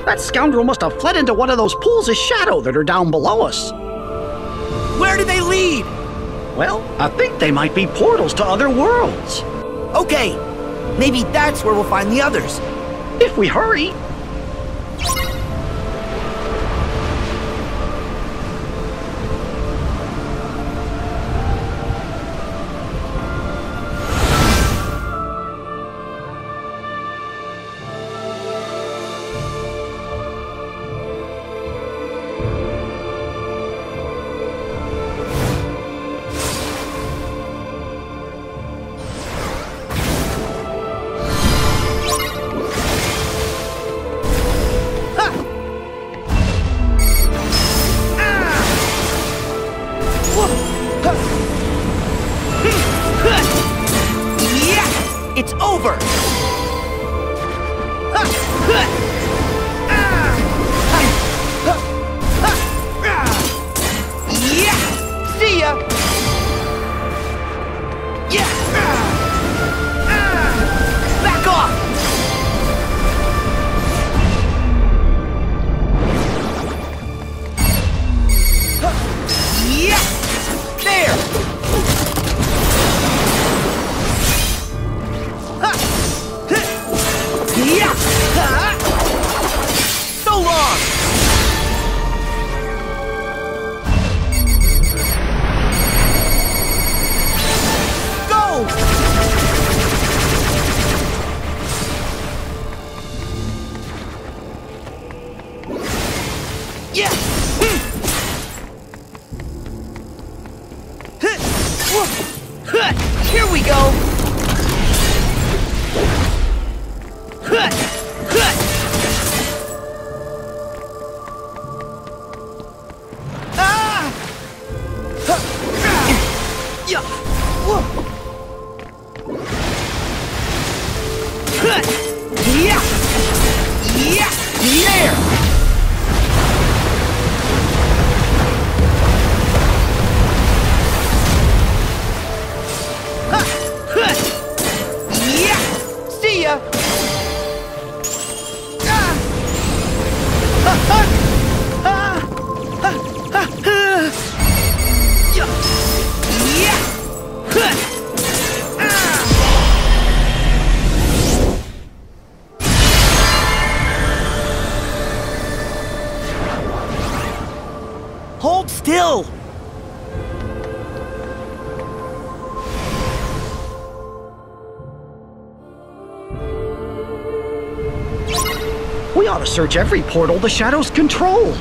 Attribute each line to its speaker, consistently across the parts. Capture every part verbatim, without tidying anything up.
Speaker 1: That scoundrel must have fled into one of those pools of shadow that are down below us.
Speaker 2: Where do they lead?
Speaker 1: Well, I think they might be portals to other worlds.
Speaker 2: Okay, maybe that's where we'll find the others.
Speaker 1: If we hurry.
Speaker 2: It's over! Yeah! See ya! Yeah! Back off! Yeah! There! Yeah! So long! Go! Yeah! Here we go! Ah! Yeah! Yeah! Yeah! There! Yeah! See ya! Hold still!
Speaker 1: We ought to search every portal the shadows control.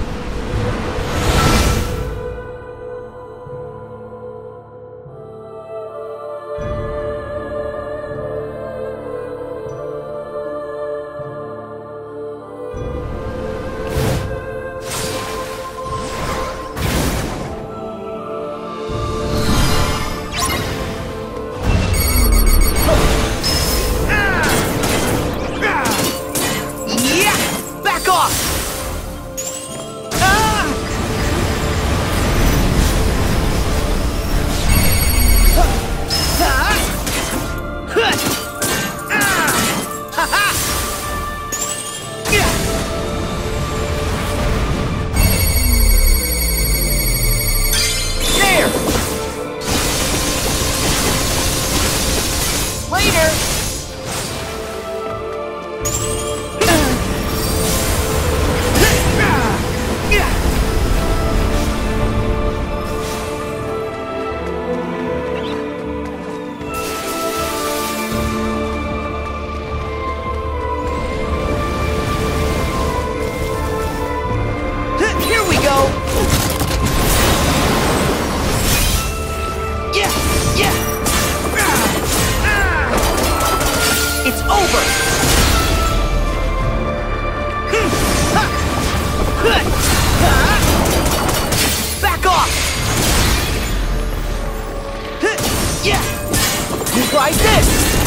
Speaker 2: Back off! Yeah! Try this!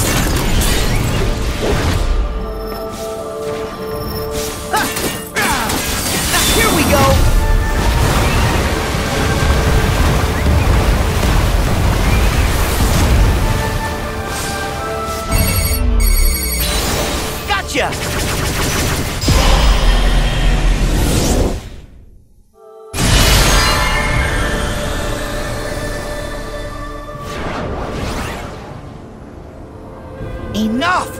Speaker 2: Here we go! Gotcha! Enough!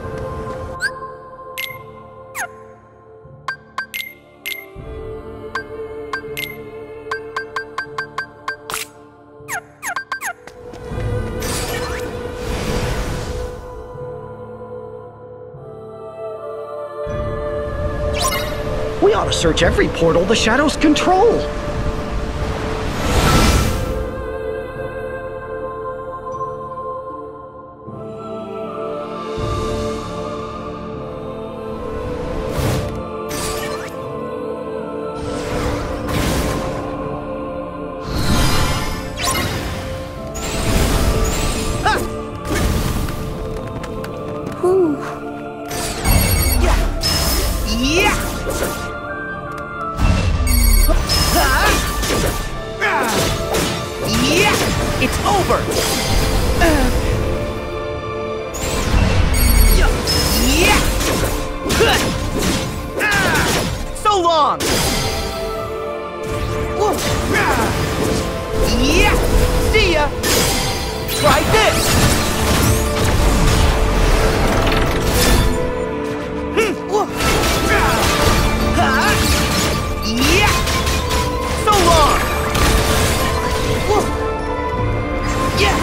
Speaker 1: We ought to search every portal the shadows control.
Speaker 2: It's over! Uh. Yeah! Uh. So long! Yeah! See ya! Try this! Yeah! So long! Yeah!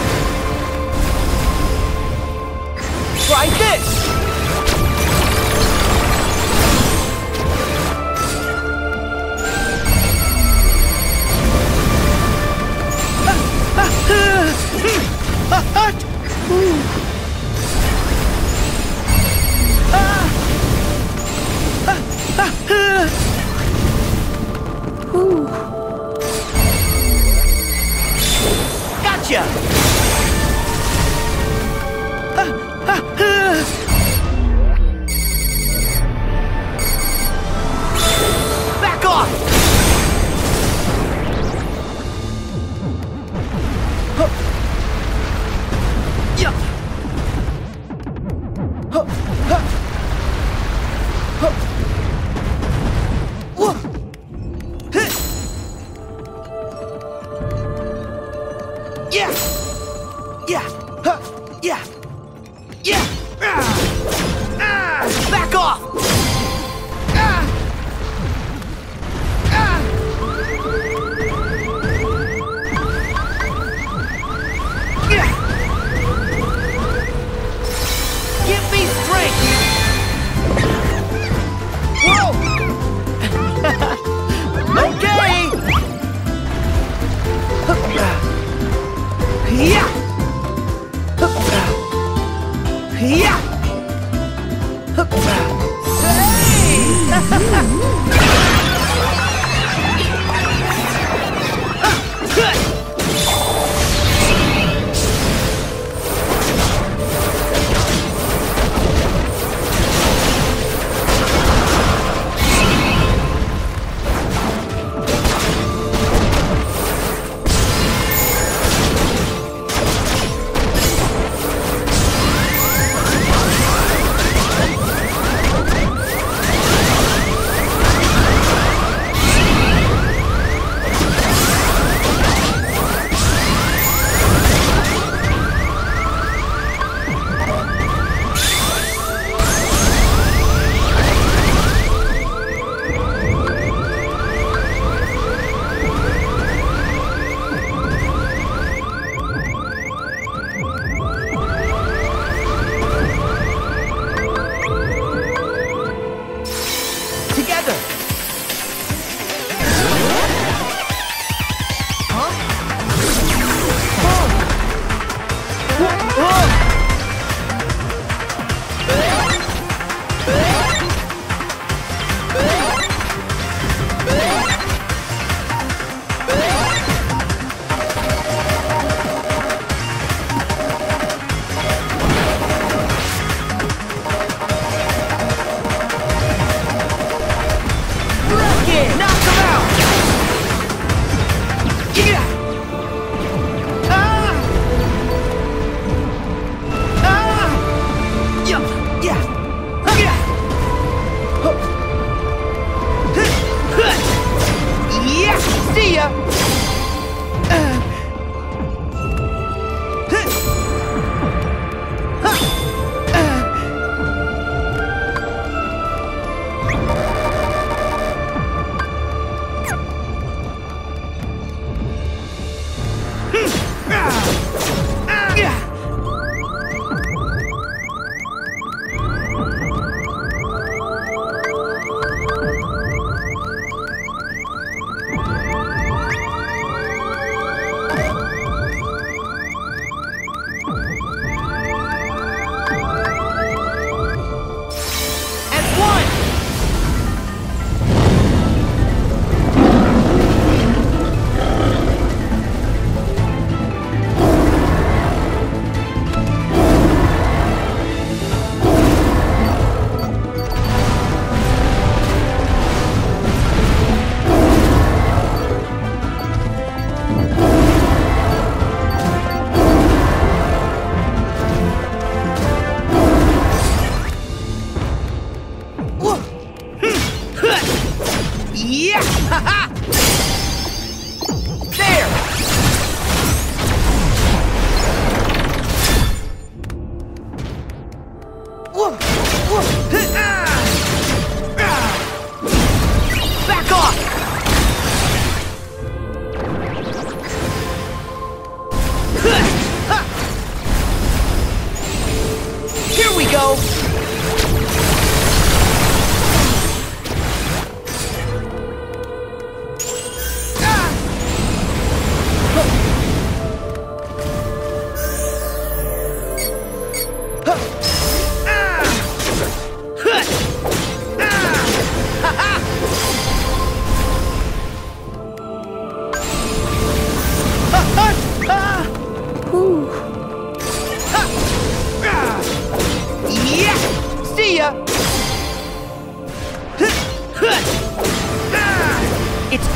Speaker 2: Try this! Gotcha! Back off! Yeah! Yeah! Yeah! Huh. Yeah! Yeah! Ah. Ah. Back off! Ah. Ah. Yeah. Give me strength! Whoa! Okay! Yeah! Yeah!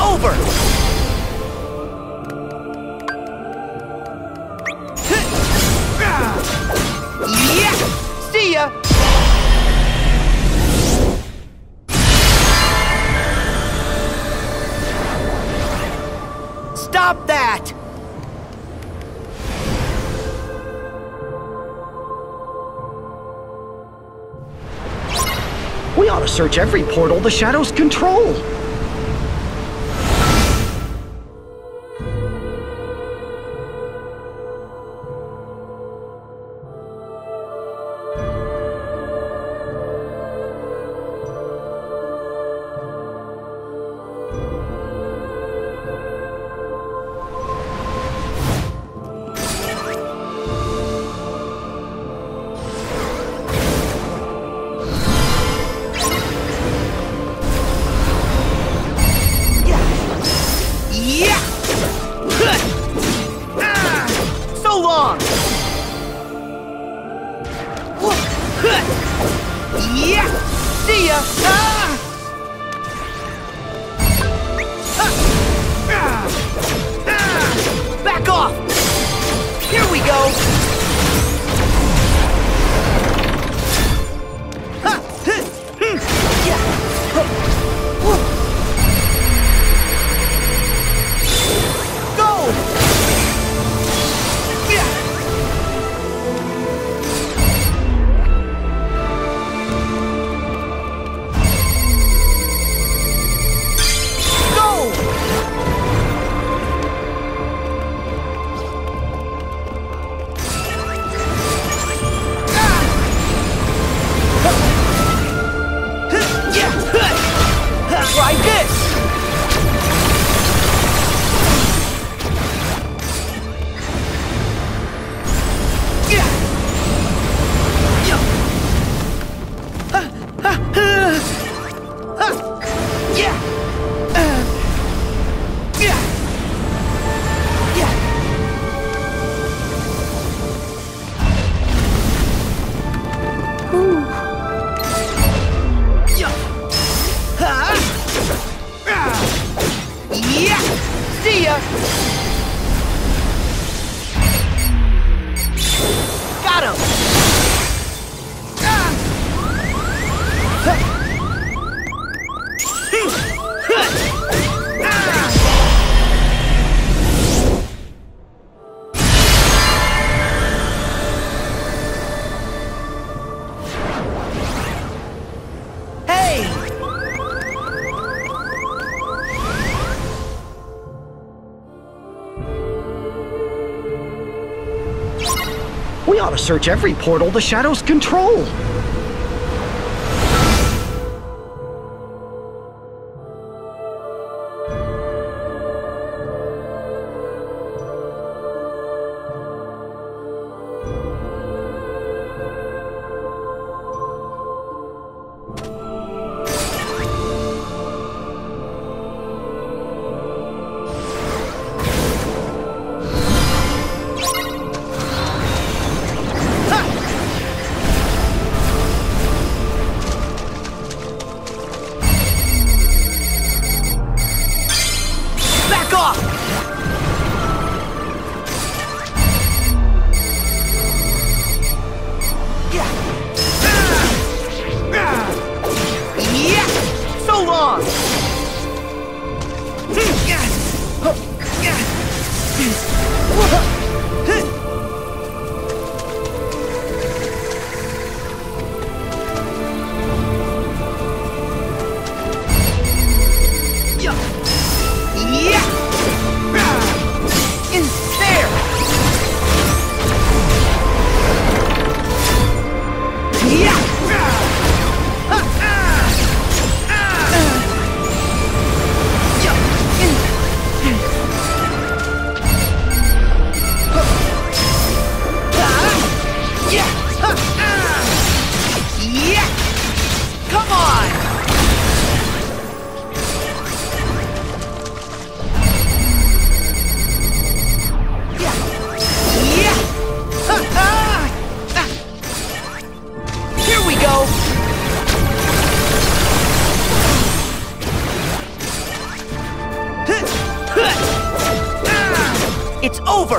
Speaker 2: over! Yeah! See ya! Stop that!
Speaker 1: We ought to search every portal the shadows control.
Speaker 2: Yeah! See ya! Ah! Ah! Ah! Back off! Here we go! Ha! Hmm. Yeah! Go! Yeah! Try this! Yeah! Yeah! Uh, uh, uh, uh, yeah! Uh, yeah! Yeah! Whew. Yeah! Huh? Yeah! See ya! Got him! Ah! Huh. Ah! Hey!
Speaker 1: We ought to search every portal the shadows control.
Speaker 2: Here we go! over!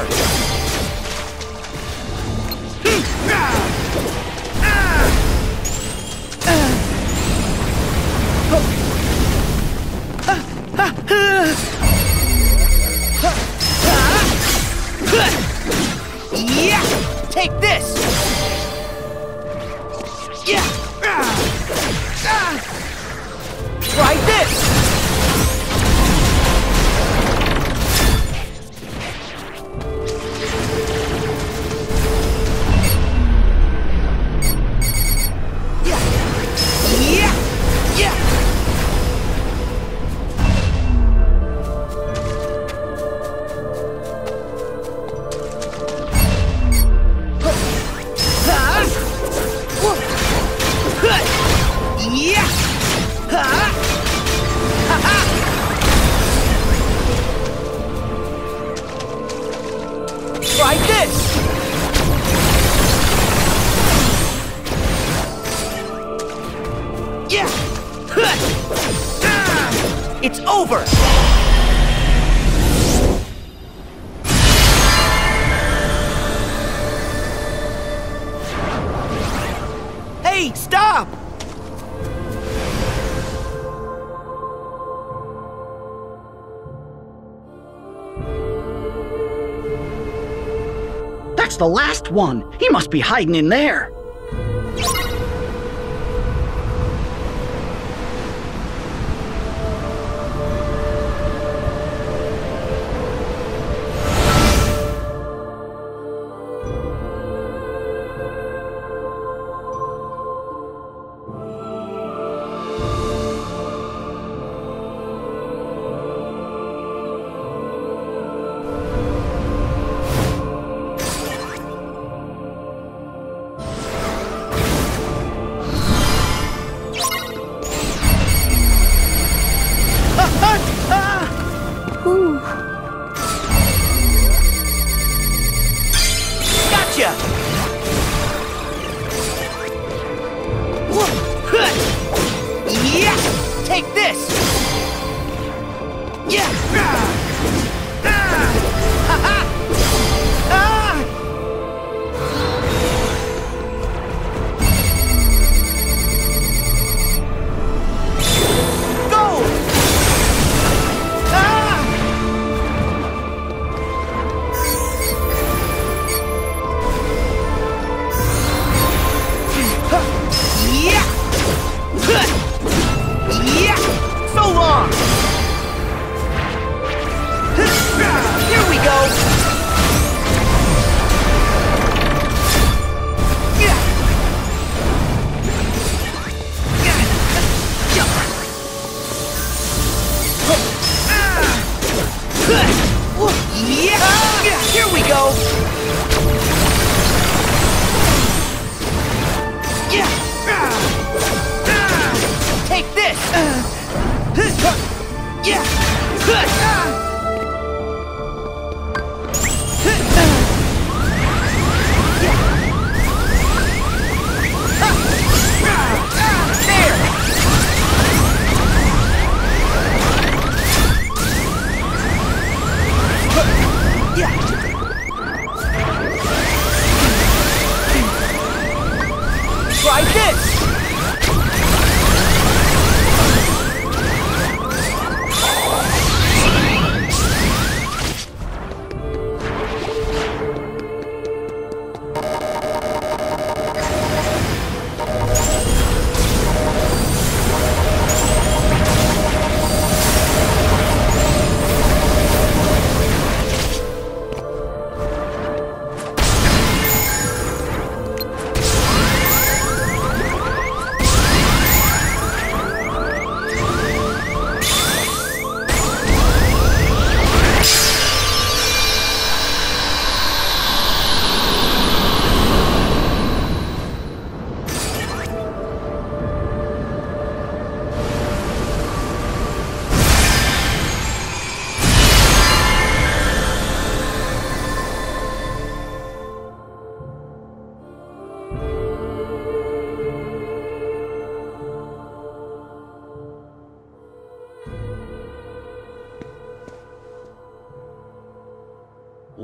Speaker 2: Yeah! Take this! Yeah! Try this! Yeah! Yeah! Yeah! Yeah! Ha! Ha ha! Try this! Yeah! It's over! Hey, stop!
Speaker 1: That's the last one. He must be hiding in there.
Speaker 2: Gotcha! Yeah! Take this! Yeah! Ha-ha! Ah! Go! Ah! Yeah! Yeah! So long! Here we go! Yeah! Yeah! Here we go! Yeah! Take this! Yeah! There! Yeah! Try this!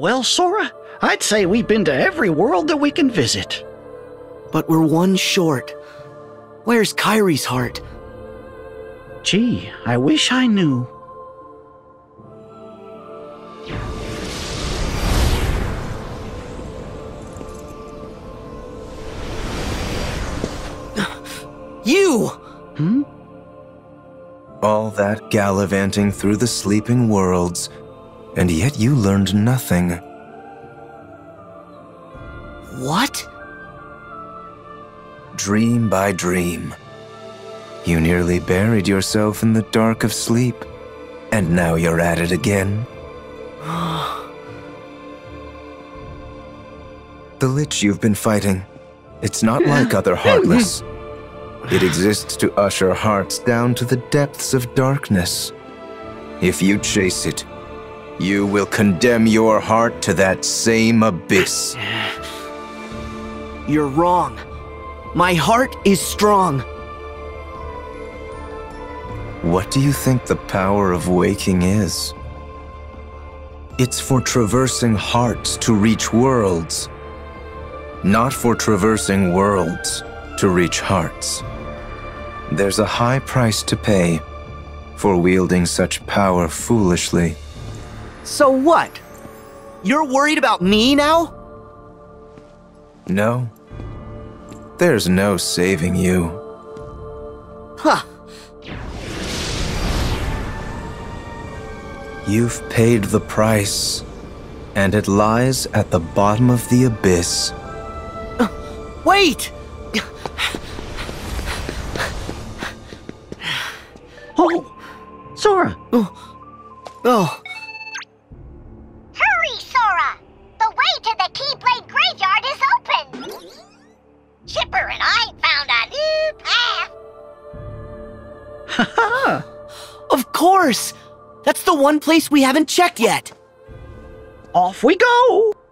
Speaker 1: Well, Sora, I'd say we've been to every world that we can visit.
Speaker 2: But we're one short. Where's Kairi's heart?
Speaker 1: Gee, I wish I knew.
Speaker 2: You!
Speaker 1: Hmm?
Speaker 3: All that gallivanting through the sleeping worlds, and yet you learned nothing.
Speaker 2: What?
Speaker 3: Dream by dream. You nearly buried yourself in the dark of sleep, and now you're at it again. The Lich you've been fighting, it's not like other Heartless. It exists to usher hearts down to the depths of darkness. If you chase it, you will condemn your heart to that same abyss.
Speaker 2: You're wrong. My heart is strong.
Speaker 3: What do you think the power of waking is? It's for traversing hearts to reach worlds, not for traversing worlds to reach hearts. There's a high price to pay for wielding such power foolishly.
Speaker 2: So what? You're worried about me now?
Speaker 3: No. There's no saving you.
Speaker 2: Huh.
Speaker 3: You've paid the price, and it lies at the bottom of the abyss.
Speaker 2: Uh, wait!
Speaker 1: Oh! Sora!
Speaker 2: Oh. Oh.
Speaker 4: Hurry, Sora! The way to the Keyblade Graveyard is open! Chipper and I found a new path!
Speaker 1: Ha-ha!
Speaker 2: Of course! That's the one place we haven't checked yet!
Speaker 1: Off we go!